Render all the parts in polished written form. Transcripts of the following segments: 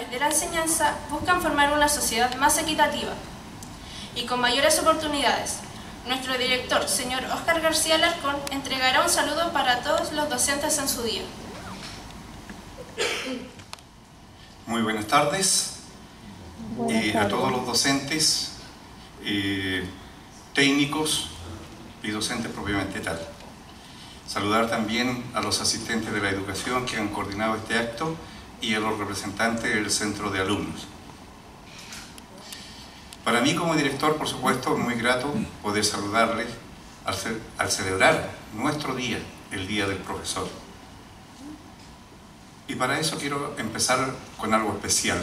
través de la enseñanza buscan formar una sociedad más equitativa y con mayores oportunidades. Nuestro director, señor Óscar García Alarcón, entregará un saludo para todos los docentes en su día. Muy buenas tardes a todos los docentes, técnicos y docentes propiamente tal. Saludar también a los asistentes de la educación que han coordinado este acto y a los representantes del centro de alumnos. Para mí como director, por supuesto, es muy grato poder saludarles al celebrar nuestro día, el Día del Profesor. Y para eso quiero empezar con algo especial.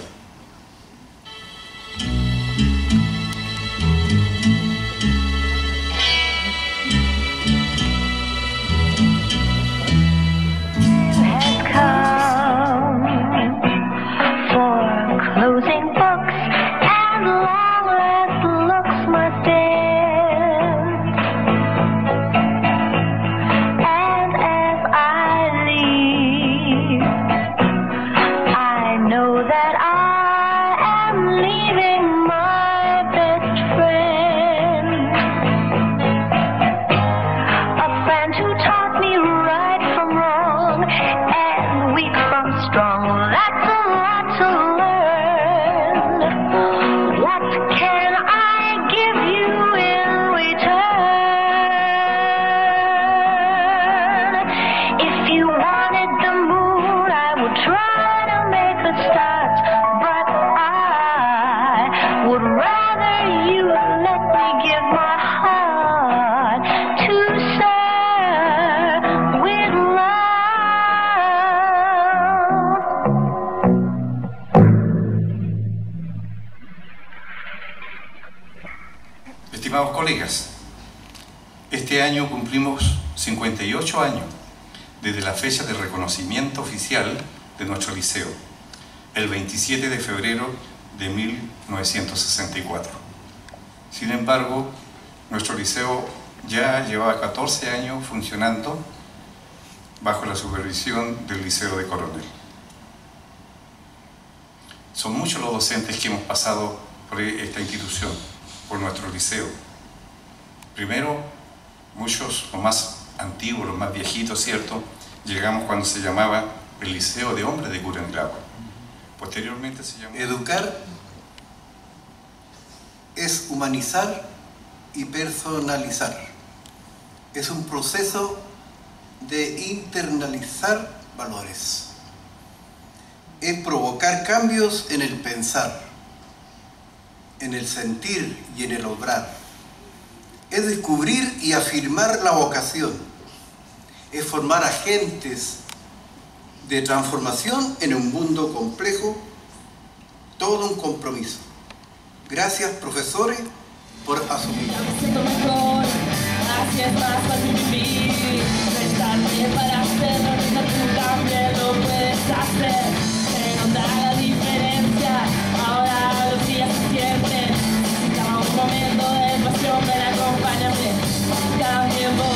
Estimados colegas, este año cumplimos 58 años desde la fecha de reconocimiento oficial de nuestro liceo, el 27 de febrero de 1964. Sin embargo, nuestro liceo ya llevaba 14 años funcionando bajo la supervisión del Liceo de Coronel. Son muchos los docentes que hemos pasado por esta institución, por nuestro liceo. Primero, muchos, los más antiguos, los más viejitos, ¿cierto? Llegamos cuando se llamaba el Liceo de Hombres de Curanilagua. Posteriormente se llamó... Educar es humanizar y personalizar. Es un proceso de internalizar valores. Es provocar cambios en el pensar, en el sentir y en el obrar. Es descubrir y afirmar la vocación. Es formar agentes de transformación en un mundo complejo, todo un compromiso. Gracias, profesores, por asumir. Así es más fácil vivir, estar bien para hacerlo, tú también lo puedes hacer, se nota la diferencia, ahora los días se sienten, necesitamos un momento de pasión, ven acompáñame, cambiemos.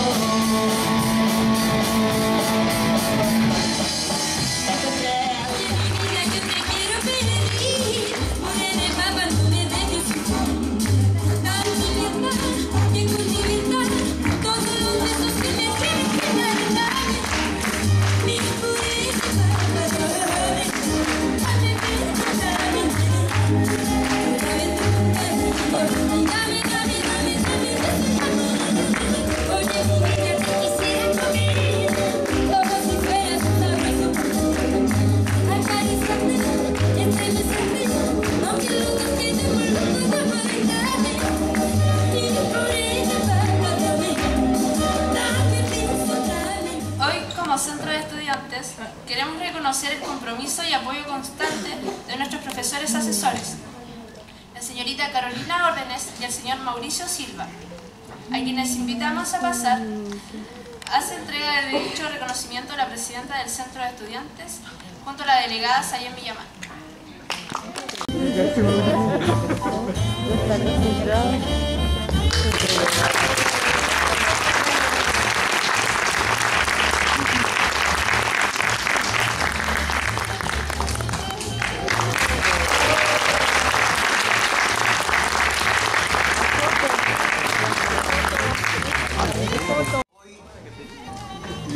Queremos reconocer el compromiso y apoyo constante de nuestros profesores asesores, la señorita Carolina Órdenes y el señor Mauricio Silva, a quienes invitamos a pasar. Hace entrega de dicho reconocimiento a la presidenta del Centro de Estudiantes junto a la delegada Sayen Villamán.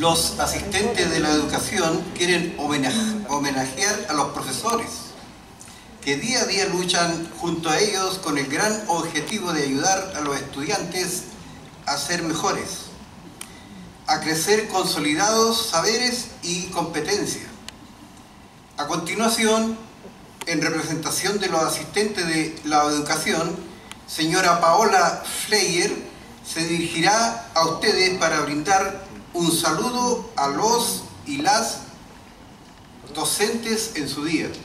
Los asistentes de la educación quieren homenajear a los profesores, que día a día luchan junto a ellos con el gran objetivo de ayudar a los estudiantes a ser mejores, a crecer consolidados saberes y competencias. A continuación, en representación de los asistentes de la educación, señora Paola Fleyer se dirigirá a ustedes para brindar un saludo a los y las docentes en su día.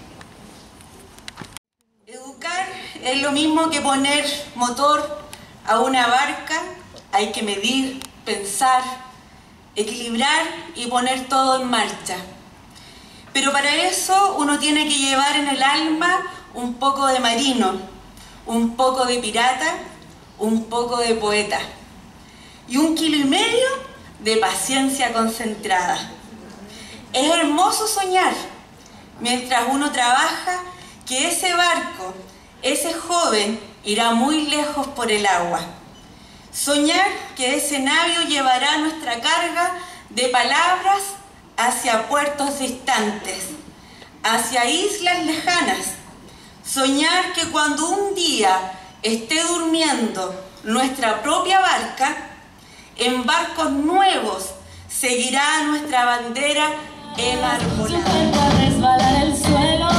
Educar es lo mismo que poner motor a una barca. Hay que medir, pensar, equilibrar y poner todo en marcha. Pero para eso uno tiene que llevar en el alma un poco de marino, un poco de pirata, un poco de poeta y 1,5 kilos de paciencia concentrada. Es hermoso soñar, mientras uno trabaja, que ese barco, ese joven, irá muy lejos por el agua. Soñar que ese navío llevará nuestra carga de palabras hacia puertos distantes, hacia islas lejanas. Soñar que cuando un día esté durmiendo nuestra propia barca, en barcos nuevos seguirá nuestra bandera enarbolada. Su cuerpo a resbalar el suelo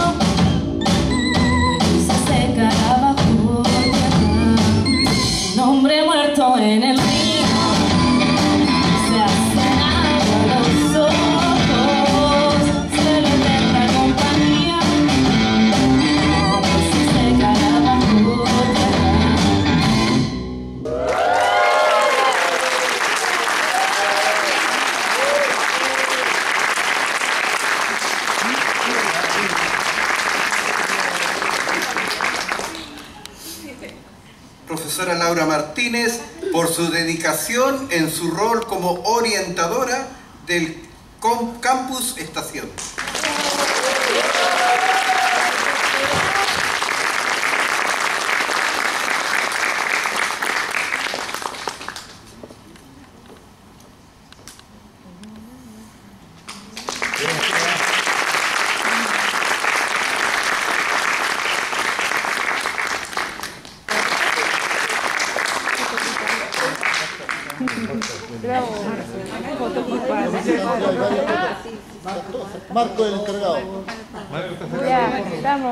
y se secará bajo tierra. Un hombre muerto en el río se hacen agua los ojos, se le eterna compañía y se secará bajo tierra. Profesora Laura Martínez, por su dedicación en su rol como orientadora del Campus Estación. Marco, el encargado. Ya, estamos.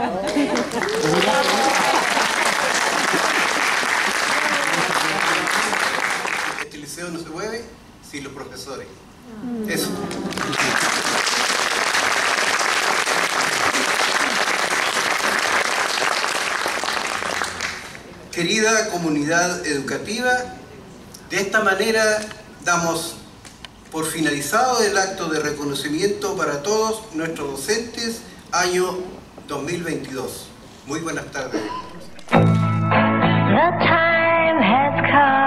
Este liceo no se mueve sin los profesores. Eso. Querida comunidad educativa, de esta manera damos por finalizado el acto de reconocimiento para todos nuestros docentes año 2022. Muy buenas tardes. The time has come.